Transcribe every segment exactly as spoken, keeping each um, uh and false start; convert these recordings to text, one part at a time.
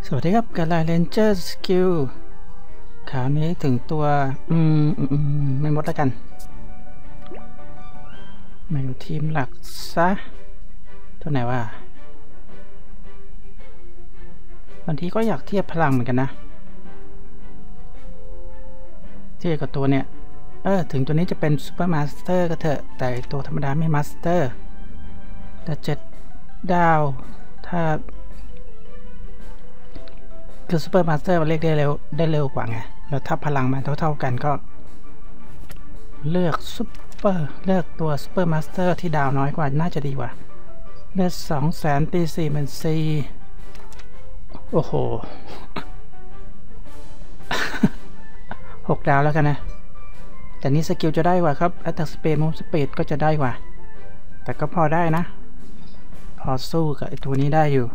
สวัสดีครับกาลาเรนเจอร์สกิลคราวนี้ถึงตัวอืมอืมไม่หมดแล้วกันมาอยู่ทีมหลักซะตัวไหนวะบางทีก็อยากเทียบพลังเหมือนกันนะเทียบกับตัวเนี้ยเออถึงตัวนี้จะเป็นซูเปอร์มาสเตอร์ก็เถอะแต่ตัวธรรมดาไม่มาสเตอร์แต่เจ็ดดาวถ้าคือซูเปอร์มาสเตอร์มันเรียกได้เร็วได้เร็วกว่าไงแล้วถ้าพลังมันเท่าๆกันก็เลือกซูเปอร์เลือกตัวซูเปอร์มาสเตอร์ที่ดาวน้อยกว่าน่าจะดีกว่าเลือดสองแสนตีสี่เป็นสี่โอ้โห หกดาวแล้วกันนะแต่นี้สกิลจะได้กว่าครับ Attack Speed Move Speed ก็จะได้กว่าแต่ก็พอได้นะพอสู้กับไอตัวนี้ได้อยู่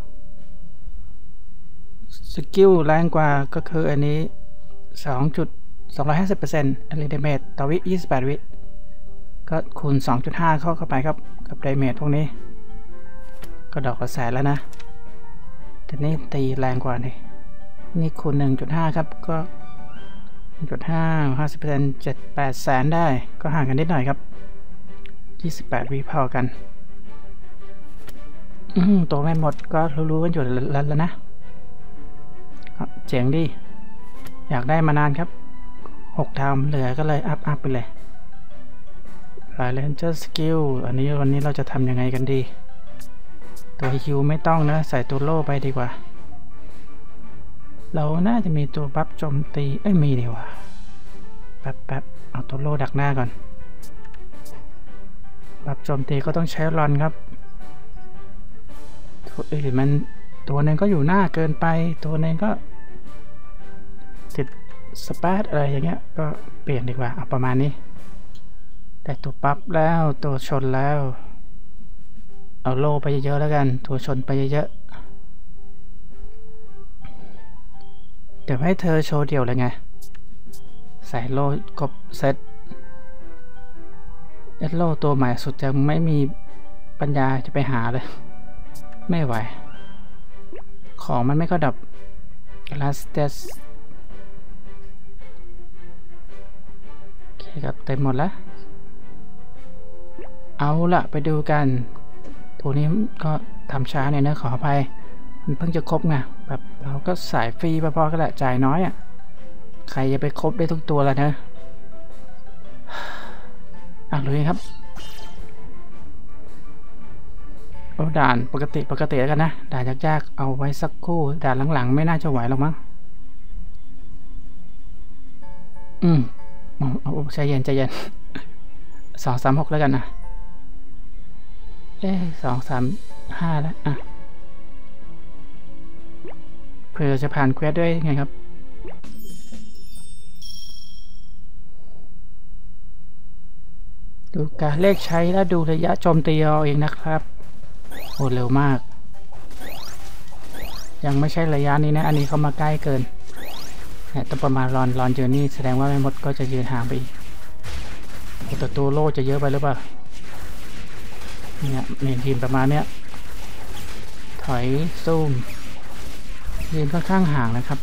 สกิลแรงกว่าก็คืออันนี้ สองจุดสองห้าศูนย์เปอร์เซ็นต์ Ally Damage ต่อวิยี่สิบแปดวิก็คูณ สองจุดห้า เข้าเข้าไปครับกับ Damage พวกนี้ก็ดอกละแสนแล้วนะแต่นี่ตีแรงกว่านี่นี่คูณ หนึ่งจุดห้า ครับก็ หนึ่งจุดห้า ห้าสิบเปอร์เซ็นต์ เจ็ด แปดแสนได้ก็ห่างกันนิดหน่อยครับยี่สิบแปดวิพอกันอืมตัวไม่หมดก็รู้ๆกันอยู่แล้วแล้วนะเจ๋งดิอยากได้มานานครับหกดาวเหลือก็เลยอัพอัพไปเลยหลาย Ranger Skill อันนี้วันนี้เราจะทำยังไงกันดีตัวฮิวไม่ต้องนะใส่ตัวโล่ไปดีกว่าเราน่าจะมีตัวบัฟโจมตีเอ้ยมีดีกว่าแป๊บแป๊บเอาตัวโล่ดักหน้าก่อนบัฟโจมตีก็ต้องใช้รอนครับตัวอื่นมันตัวนึงก็อยู่หน้าเกินไปตัวนึงก็ติดสปาร์ตอะไรอย่างเงี้ยก็เปลี่ยนดีกว่าเอาประมาณนี้แต่ตัวปั๊บแล้วตัวชนแล้วเอาโล่ไปเยอะๆแล้วกันตัวชนไปเยอะๆเดี๋ยวให้เธอโชว์เดี่ยวเลยไงใส่โล่ครบเซตเอสโล่ตัวใหม่สุดจะไม่มีปัญญาจะไปหาเลยไม่ไหวของมันไม่ก็ดับลาสเตสโอเคครับเต็มหมดแล้วเอาละไปดูกันตัวนี้ก็ทำช้าหน่อยนะขออภัยมันเพิ่งจะครบไงแบบเราก็สายฟรีพอๆก็แหละจ่ายน้อยอ่ะใครจะไปครบได้ทุกตัวแล้วนะอ่ะเลยครับโอ้ด่านปกติปกติแล้วกันนะด่านยากๆเอาไว้สักครู่ด่านหลังๆไม่น่าจะไหวหรอกมั้งอืมเอาใจเย็นใจเย็นสองสามหกแล้วกันนะเอ๊สองสามห้าแล้วอ่ะเพื่อจะผ่านเควสด้วยไงครับดูการเลขใช้แล้วดูระยะโจมตีเอาเองนะครับโหเร็วมากยังไม่ใช่ระยะนี้นะอันนี้เขามาใกล้เกินเนี่ยต้องประมาณรอนรอนเจอนี่แสดงว่าไม่หมดก็จะยืนห่างไปอีกแต่ตัวโล่จะเยอะไปหรือเปล่าเนี่ยเนี่ยยืนประมาณเนี้ยถอยซูมยืนค่อนข้างห่างนะครับ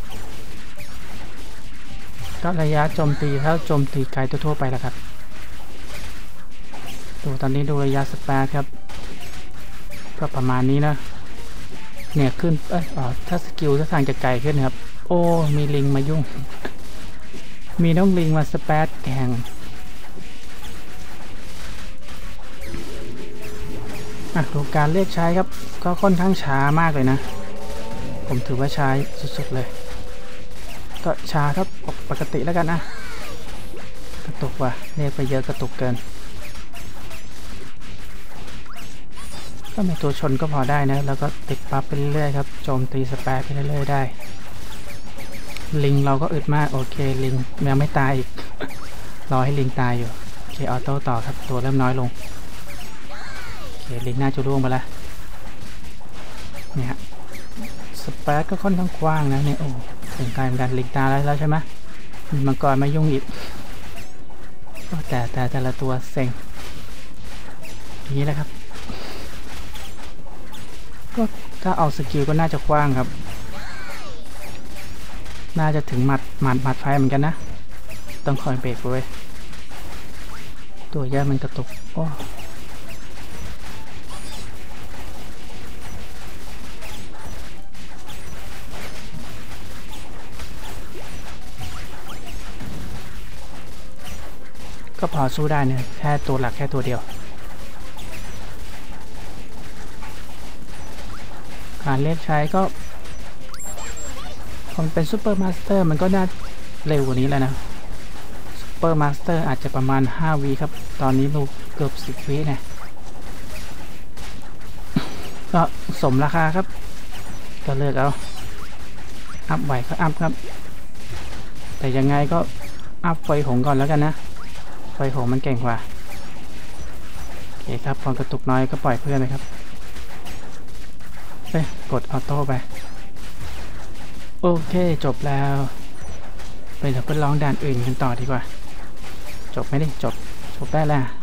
ก็ระยะโจมตีถ้าโจมตีไกลทั่วไปแล้วครับดูตอนนี้ดูระยะสปาร์ครับก็ประมาณนี้นะเนี่ยขึ้นเอ้ยอ๋อถ้าสกิลถ้าทางจะไกลขึ้นครับโอ้มีลิงมายุ่งมีน้องลิงมาสปาร์แข่งอ่ะดูการเรียกใช้ครับก็ค่อนข้างช้ามากเลยนะผมถือว่าช้าสุดๆเลยก็ช้าครับปกติแล้วกันนะกระตุกว่ะเรียกไปเยอะกระตุกเกินก็มีตัวชนก็พอได้นะแล้วก็ติดปั๊บไปเรื่อยๆครับโจมตีสแปรไปเรื่อยๆได้ลิงเราก็อึดมากโอเคลิงยังไม่ตายอีก รอให้ลิงตายอยู่โอเคออโต้ต่อครับตัวเริ่มน้อยลงโอเคลิงน่าจะร่วงไปแล้วเนี่ยสแปรก็ค่อนข้างกว้างนะเนี่ยโอ้ถึงกลายเป็นการลิงตายแล้วใช่ไหมมีมังกรมายุ่งอีกแต่แต่แต่ละตัวเซ็งอย่างนี้แหละครับก็ถ้าเอาสกิลก็น่าจะกว้างครับน่าจะถึงหมัดหมัดหมัดไฟเหมือนกันนะต้องคอยเบรกไว้ตัวย่ามันกระตุกโอ้ก็พอสู้ได้เนี่ยแค่ตัวหลักแค่ตัวเดียวการเรียกใช้ก็พอมันเป็นซูเปอร์มาสเตอร์มันก็น่าเร็วกว่านี้แล้วนะซูเปอร์มาสเตอร์อาจจะประมาณห้าวิครับตอนนี้ลูกเกือบสิบวินะก็สมราคาครับก็เลือกเอาอัพไหวก็อัพครับแต่ยังไงก็อัพไฟหงก่อนแล้วกันนะไฟหงมันเก่งกว่าโอเคครับพอกระตุกน้อยก็ปล่อยเพื่อนเลยครับเอ้ยกดออโต้ไปโอเคจบแล้วไปเดี๋ยวไปลองด่านอื่นกันต่อดีกว่าจบไม่ได้จบจบได้แล้ว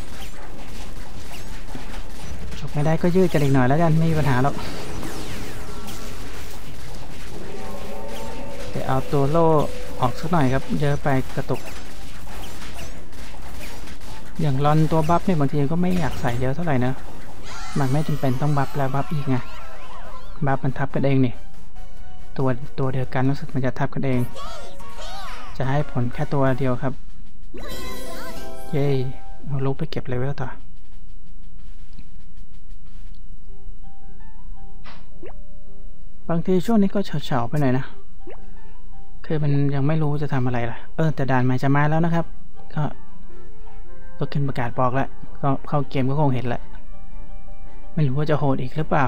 จบไม่ได้ก็ยืดกันอีกหน่อยแล้วกันไม่มีปัญหาหรอกแต่เอาตัวโล่ออกสักหน่อยครับเยอะไปกระตุกอย่างรอนตัวบัฟเนี่ยบางทีก็ไม่อยากใส่เยอะเท่าไหร่นะมันไม่จำเป็นต้องบัฟแล้วบัฟอีกไงบัฟมันทับกันเองนี่ตัวตัวเดียวกันรู้สึกมันจะทับกันเองจะให้ผลแค่ตัวเดียวครับเย้เอาลุกไปเก็บเลเวลต่อบางทีช่วงนี้ก็เฉาๆไปหน่อยนะคือมันยังไม่รู้จะทำอะไรล่ะเออแต่ด่านใหม่จะมาแล้วนะครับก็ก็ขึ้นประกาศบอกแล้วก็เข้าเกมก็คงเห็นแหละไม่รู้ว่าจะโหดอีกหรือเปล่า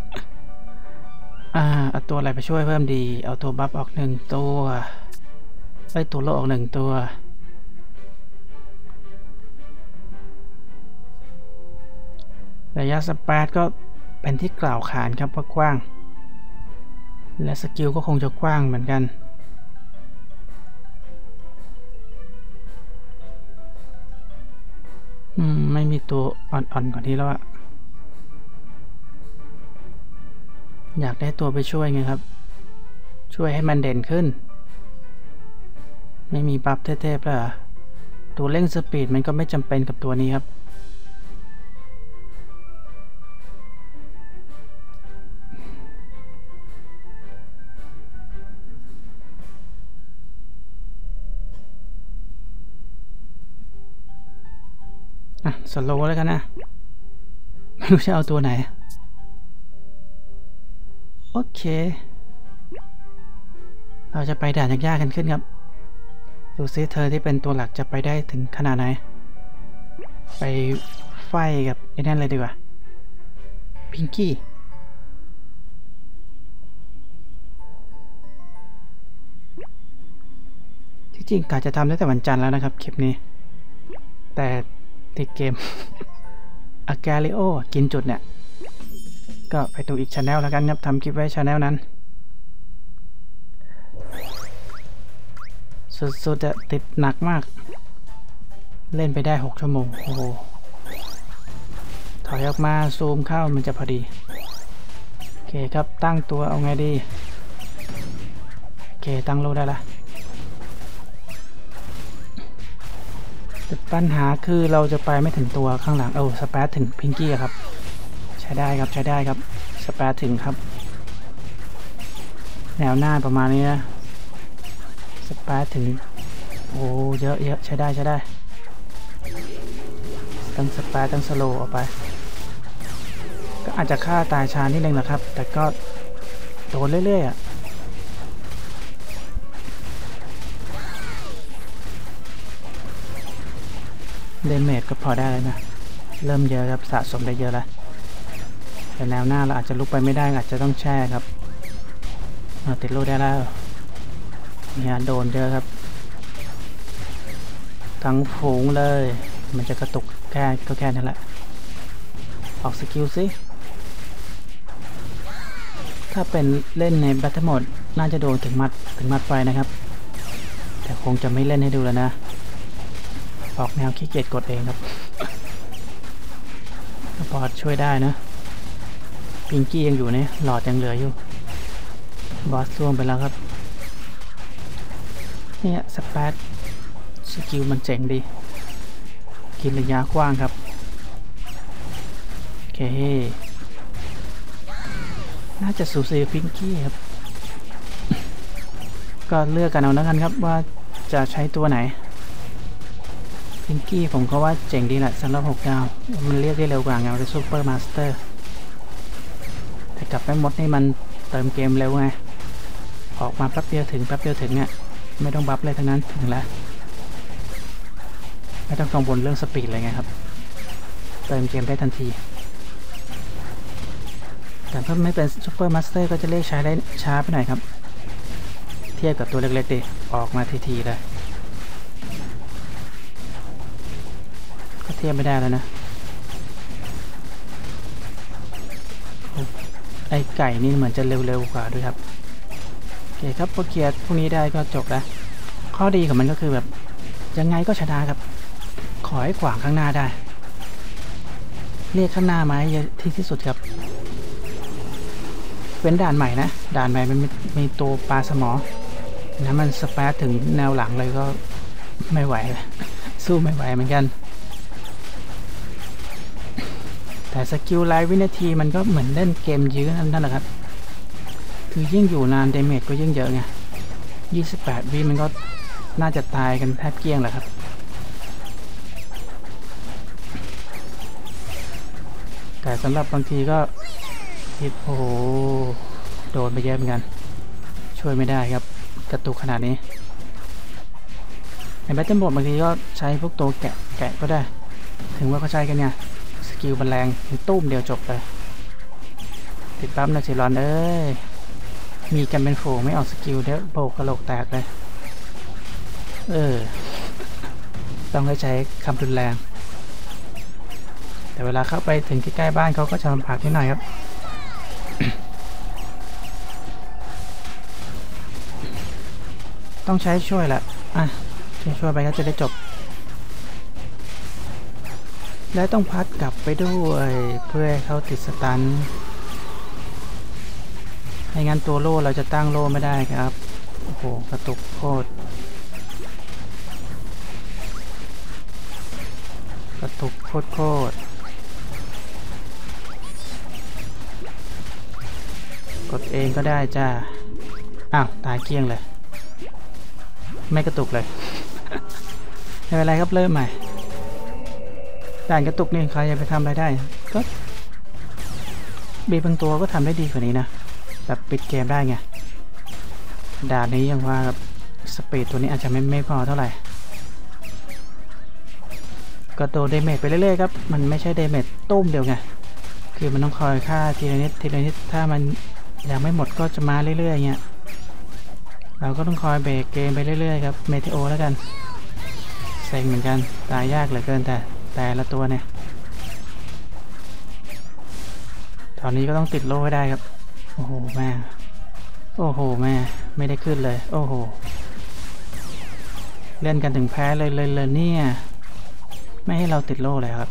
อ่าเอาตัวอะไรไปช่วยเพิ่มดีเอาตัวบัฟออกหนึ่งตัวไอ้ตัวโลออกหนึ่งตัวระยะสเปซก็เป็นที่กล่าวขานครับว่ากว้างและสกิลก็คงจะกว้างเหมือนกันอืมไม่มีตัวอ่อนๆกว่านี้แล้วอะอยากได้ตัวไปช่วยไงครับช่วยให้มันเด่นขึ้นไม่มีบัฟเทพๆแล้วตัวเร่งสปีดมันก็ไม่จำเป็นกับตัวนี้ครับอ่ะสโลว์แล้วกันนะไม่รู้จะเอาตัวไหนโอเคเราจะไปด่านยากๆกันขึ้นครับดูซิเธอที่เป็นตัวหลักจะไปได้ถึงขนาดไหนไปไฟกับไอ้นั่นเลยดีกว่าพิงกี้ที่จริงกะจะทำได้แต่วันจันทร์แล้วนะครับคลิปนี้แต่ติดเกม อากาลิโอกินจุดเนี่ยก็ไปดูอีกช anel แล้วกันครับทำคลิปไว้ช anel นั้นสุดๆจะติดหนักมากเล่นไปได้หกชั่วโมงโอ้โหถอยออกมาซูมเข้ามันจะพอดีโอเคครับตั้งตัวเอาไงดีโอเคตั้งโลได้ละแต่ปัญหาคือเราจะไปไม่ถึงตัวข้างหลังโอ้สเปซถึงพิงกี้ครับใช้ได้ครับใช้ได้ครับสเปซถึงครับแนวหน้าประมาณนี้นะสเปซถึงโอ้เยอะเยอะใช้ได้ใช้ได้ตั้งสเปซตั้งสโลว์ออกไปก็อาจจะฆ่าตายชานิดนึงแหละครับแต่ก็โดนเรื่อยๆอ่ะเดเมจก็พอได้แล้วนะเริ่มเยอะครับสะสมได้เยอะแล้วแต่แนวหน้าเราอาจจะลุกไปไม่ได้อาจจะต้องแช่ครับติดลูกได้แล้วเนี่ยโดนเยอะครับทั้งฝูงเลยมันจะกระตุกแค่ก็แค่นั้นแหละออกสกิลซิถ้าเป็นเล่นในแบทเทิลโหมดน่าจะโดนถึงมัดถึงมัดไฟนะครับแต่คงจะไม่เล่นให้ดูแล้วนะออกแนวขี้เกียจกดเองครับพอช่วยได้นะพิงกี้ยังอยู่เนี่ยหลอดยังเหลืออยู่บอสล่วงไปแล้วครับเนี่ยสเปซสกิลมันเจ๋งดีกินระยะกว้างครับโอเคน่าจะสูสีพิงกี้ครับก็เลือกกันเอาแล้วกันครับว่าจะใช้ตัวไหนพิงกี้ผมก็ว่าเจ๋งดีแหละสำหรับหกดาวมันเรียกได้เร็วกว่าเงาซูเปอร์มาสเตอร์แต่กลับไปหมดนี่มันเติมเกมเร็วไงออกมาแป๊บเดียวถึงแป๊บเดียวถึงเนี่ยไม่ต้องบัฟเลยทั้งนั้นถึงแล้วไม่ต้องกังวลเรื่องสปีดเลยไงครับเติมเกมได้ทันทีแต่ถ้าไม่เป็นซูเปอร์มาสเตอร์ก็จะเรียกใช้ได้ช้าไปหน่อยครับเทียบกับตัวเล็กๆดิออกมาทีๆเลยก็เทียบไม่ได้แล้วนะไอไก่นี่เหมือนจะเร็วๆกว่าด้วยครับโอเคครับพอเคลียร์พวกนี้ได้ก็จบแล้วข้อดีของมันก็คือแบบยังไงก็ชนะครับขอให้ขวางข้างหน้าได้เรียกข้างหน้ามาให้ที่ที่สุดครับเป็นด่านใหม่นะด่านใหม่มันมีตัวปลาสมอนะมันสเปซถึงแนวหลังเลยก็ไม่ไหวสู้ไม่ไหวเหมือนกันแต่สกิลไลฟ์วินาทีมันก็เหมือนเล่นเกมยื้อนั่นแหละครับคือยิ่งอยู่นานเดเมจก็ยิ่งเยอะไงยี่สิบแปดวิมันก็น่าจะตายกันแทบเกลี้ยงแหละครับแต่สำหรับบางทีก็ทิดโอ้โหโดนไปเยอะเหมือนกันช่วยไม่ได้ครับกระตุกขนาดนี้ในแบทเทิลโหมดบางทีก็ใช้พวกตัวแกะแกะก็ได้ถึงว่าเขาใช้กันเนี่ยสกิลบันแรงตุ้มเดียวจบเลยติดปั๊มนะสิรอนเอ้ยมีกันเป็นฝูงไม่ออกสกิลเดี๋ยวโบกกระโหลกแตกเลยเออต้องใช้คำรุนแรงแต่เวลาเข้าไปถึงใกล้ๆบ้านเขาก็จะลำบากนิดหน่อยครับ ต้องใช้ช่วยแหละอ่ะช่วยช่วยไปก็จะได้จบและต้องพัดกลับไปด้วยเพื่อให้เขาติดสตันไม่งั้นตัวโล่เราจะตั้งโล่ไม่ได้ครับโอ้โหกระตุกโคตรกระตุกโคตรโคตรกดเองก็ได้จ้าอ้าวตายเกลี้ยงเลยไม่กระตุกเลย ไม่เป็นไรครับเริ่มใหม่ด่านกระตุกนี่ใครจะไปทำอะไรได้ก็บีบางตัวก็ทำได้ดีกว่านี้นะแบบปิดเกมได้ไงด่านนี้ยังว่าสปีดตัวนี้อาจจะไม่ไม่พอเท่าไหร่ก็โดนเดเมจไปเรื่อยๆครับมันไม่ใช่เดเมจตุ้มเดียวไงคือมันต้องคอยฆ่าทีละนิดทีละนิดถ้ามันยังไม่หมดก็จะมาเรื่อยๆเงี้ยเราก็ต้องคอยเบรกเกมไปเรื่อยๆครับเมทิโอแล้วกันเซ็งเหมือนกันตายยากเหลือเกินแต่แต่ละตัวเนี่ยตอนนี้ก็ต้องติดโล่ให้ได้ครับโอ้โหแม่โอ้โหแม่ไม่ได้ขึ้นเลยโอ้โหเล่นกันถึงแพ้เลยเลยเลยเนี่ยไม่ให้เราติดโล่เลยครับ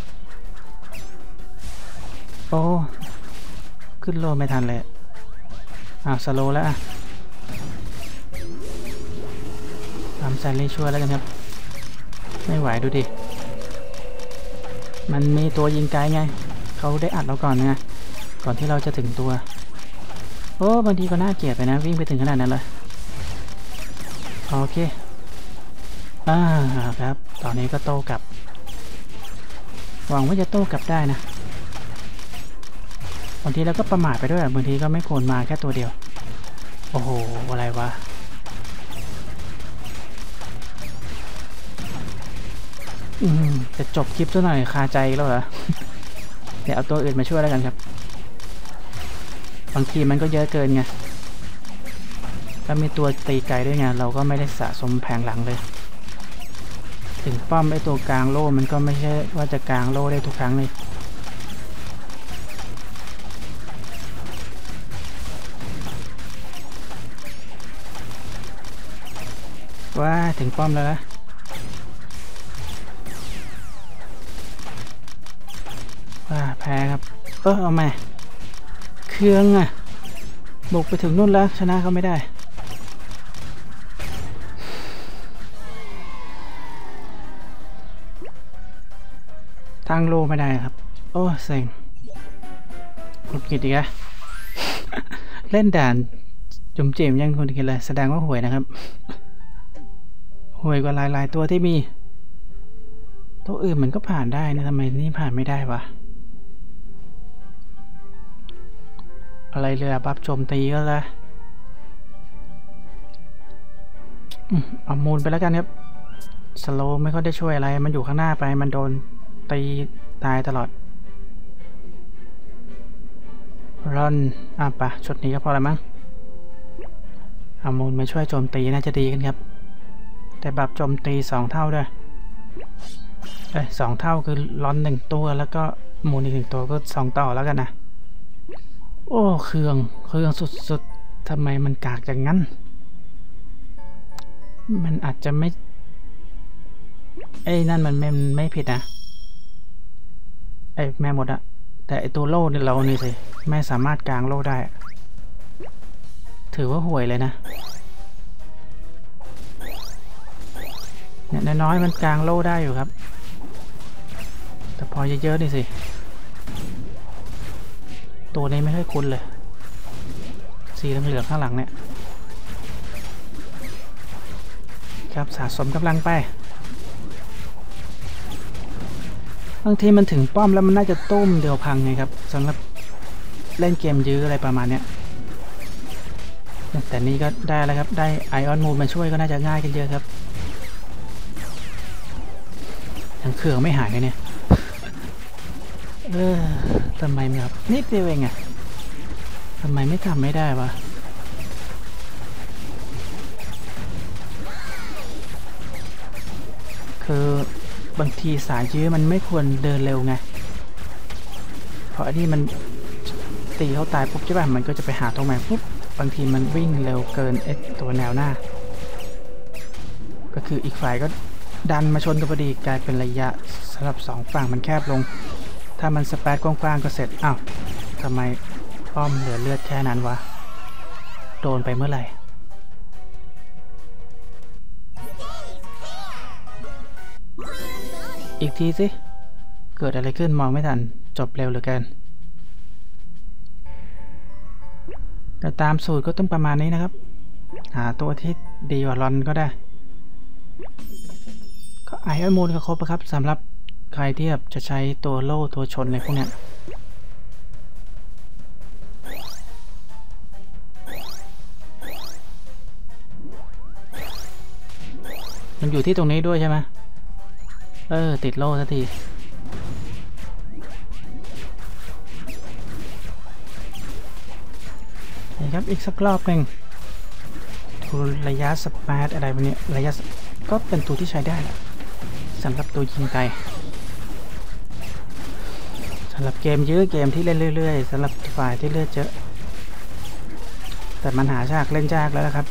โอ้ขึ้นโล่ไม่ทันเลยอ้าวสโลแล้วอ่ะทำแซนลี่ช่วยแล้วกันครับไม่ไหวดูดิมันมีตัวยิงไกลไงเขาได้อัดเราก่อนไงก่อนที่เราจะถึงตัวโอ้บางทีก็น่าเกลียดไปนะวิ่งไปถึงขนาดนั้นเลยโอเคอ่าครับตอนนี้ก็โต้กลับหวังว่าจะโต้กลับได้นะบางทีเราก็ประมาทไปด้วยบางทีก็ไม่ควรมาแค่ตัวเดียวโอ้โหอะไรวะอืมจะจบคลิปซะหน่อยคาใจแล้วเหรอ เดี๋ยวเอาตัวอื่นมาช่วยแล้วกันครับบางทีมันก็เยอะเกินไงถ้ามีตัวตีไกลด้วยไงเราก็ไม่ได้สะสมแผงหลังเลยถึงป้อมไอตัวกลางโล่มันก็ไม่ใช่ว่าจะกลางโล่ได้ทุกครั้งเลยว่าถึงป้อมแล้วนะว่าแพ้ครับเออเอามาเครื่องอ่ะบุกไปถึงนู่นแล้วชนะเขาไม่ได้ตั้งโลไม่ได้ครับโอ้เซ็งคุณกิตอีกอะเล่นด่านจุ่มจิ๋มยังคุณกิตเลยแสดงว่าห่วยนะครับห่วยกว่าหลายๆตัวที่มีตัวอื่นมันก็ผ่านได้นะทำไมนี่ผ่านไม่ได้วะอะไรเลยอะบัฟโจมตีก็แล้วเอามูลไปแล้วกันครับสโลไม่ค่อยได้ช่วยอะไรมันอยู่ข้างหน้าไปมันโดนตีตายตลอดรอนอ่ะปะชุดนี้ก็พอแล้วมั้งเอามูลมาช่วยโจมตีน่าจะดีกันครับแต่บัฟโจมตีสองเท่าด้วยเอ้ยสองเท่าคือรอนหนึ่งตัวแล้วก็มูลอีกหนึ่งตัวก็สองต่อแล้วกันนะโอ้เครื่องเครื่องสุดๆทำไมมันกากอย่างนั้นมันอาจจะไม่ไอ้นั่นมันไม่ไม่ผิดนะไอ้แม่หมดอะแต่ไอ้ตัวโล่เนี่ยเรานี่สิไม่สามารถกางโล่ได้ถือว่าห่วยเลยนะเนี่ยน้อยๆมันกางโล่ได้อยู่ครับแต่พอเยอะๆนี่สิตัวนี้ไม่ค่อยคุ้นเลยสีเหลืองๆข้างหลังเนี่ยครับสะสมกำลังไปบางทีมันถึงป้อมแล้วมันน่าจะตุ้มเดียวพังไงครับสำหรับเล่นเกมยื้ออะไรประมาณเนี้ยแต่นี่ก็ได้แล้วครับได้ไอออนมูลมาช่วยก็น่าจะง่ายกันเยอะครับทั้งเครื่องไม่หายเลยเนี่ยเออทำไมไม่ครับนิดเดียวเองอะทำไมไม่ทำไม่ได้วะคือบางทีสายยื้อมันไม่ควรเดินเร็วไงเพราะอันนี้มันตีเขาตายปุ๊บใช่ป่ะมันก็จะไปหาตรงไหนปุ๊บบางทีมันวิ่งเร็วเกินไอตัวแนวหน้าก็คืออีกฝ่ายก็ดันมาชนกันพอดีกลายเป็นระยะสำหรับสองฝั่งมันแคบลงถ้ามันสเปซกว้างๆก็เสร็จอ้าวทำไมป้อมเหลือเลือดแค่นั้นวะโดนไปเมื่อไหร่อีกทีสิเกิดอะไรขึ้นมองไม่ทันจบเร็วเหลือเกินแต่ตามสูตรก็ต้องประมาณนี้นะครับหาตัวที่ดีกว่ารอนก็ได้ก็ไอออนมูลก็ครบครับสำหรับใครที่แบบจะใช้ตัวโล่ตัวชนอะไรพวกนี้มันอยู่ที่ตรงนี้ด้วยใช่ไหมเออติดโล่สักทีนี่ครับอีกสักรอบหนึ่งดูระยะสปาร์ตอะไรแบบนี้ระยะก็เป็นตัวที่ใช้ได้แหละสำหรับตัวยิงไกลสำหรับเกมยื้อเกมที่เล่นเรื่อยๆสำหรับฝ่ายที่เลือดเยอะแต่มันหาฉากเล่นยากแล้วครับ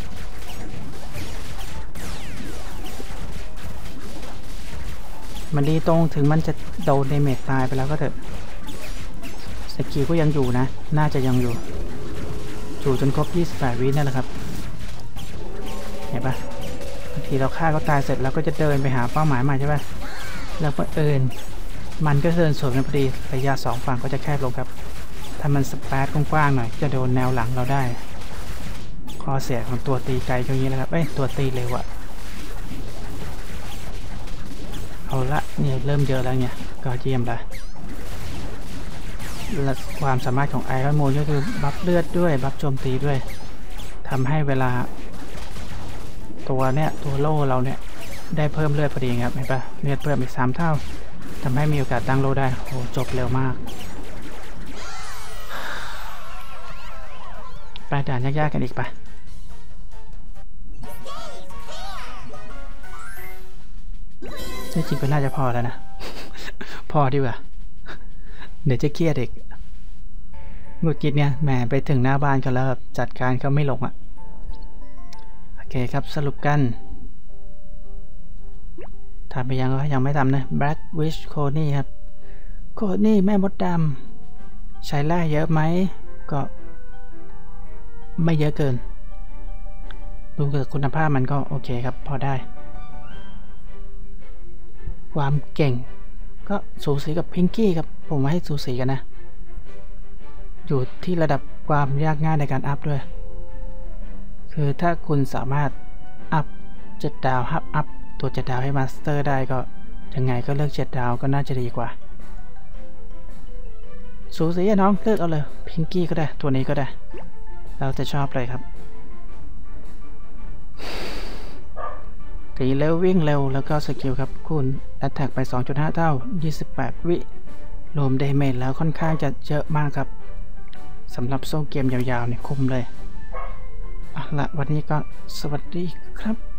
มันดีตรงถึงมันจะโดนเดเมจตายไปแล้วก็เถอะสกิลก็ยังอยู่นะน่าจะยังอยู่อยู่จนครบยี่สิบแปดวินั่นแหละครับเห็นปะบางทีเราฆ่าเขาตายเสร็จเราก็จะเดินไปหาเป้าหมายใหม่ใช่ปะแล้วบังเอิญมันก็เดินสวนกันพอดีระยะสองฝั่งก็จะแคบลงครับถ้ามันสเปซกว้างๆหน่อยจะโดนแนวหลังเราได้ข้อเสียของตัวตีไกลอย่างนี้นะครับเอ้ยตัวตีเร็วอะเอาละเนี่ยเริ่มเยอะแล้วเนี่ยก็เยี่ยมละและความสามารถของไอรอนมูนก็คือบัฟเลือดด้วยบัฟโจมตีด้วยทำให้เวลาตัวเนี่ยตัวโล่เราเนี่ยได้เพิ่มเลือดพอดีครับเห็นปะเลือดเพิ่มอีกสามเท่าทำให้มีโอกาสตั้งโล่ได้โอ้จบเร็วมากไปด่านยากๆกันอีกปะจริงๆก็น่าจะพอแล้วนะ พอดีกว่าเดี๋ยวจะเครียดอีกหงุดหงิดเนี่ยแหมไปถึงหน้าบ้านเขาแล้วจัดการเขาไม่ลงอ่ะโอเคครับสรุปกันทำไปยังก็ยังไม่ทำนะ Black Witch โคนี่ครับโคนี่แม่มดดำใช้แร่เยอะไหมก็ไม่เยอะเกินดูเกิดคุณภาพมันก็โอเคครับพอได้ความเก่งก็สูสีกับพิงกี้ครับผมว่าให้สูสีกันนะอยู่ที่ระดับความยากง่ายในการอัพด้วยคือถ้าคุณสามารถอัพเจ็ดดาวอัพอัพตัวเจ็ดดาวให้มาสเตอร์ได้ก็ยังไงก็เลือกเจ็ดดาวก็น่าจะดีกว่าสูสีน้องเลือกเอาเลยพิงกี้ก็ได้ตัวนี้ก็ได้เราจะชอบเลยครับตีเร็ววิ่งเร็วแล้วก็สกิลครับคุณแอตแทกไป สองจุดห้า เท่ายี่สิบแปดวิรวมเดเมจแล้วค่อนข้างจะเยอะมากครับสำหรับโซ่เกมยาวๆเนี่ยคุ้มเลยอ่ะละวันนี้ก็สวัสดีครับ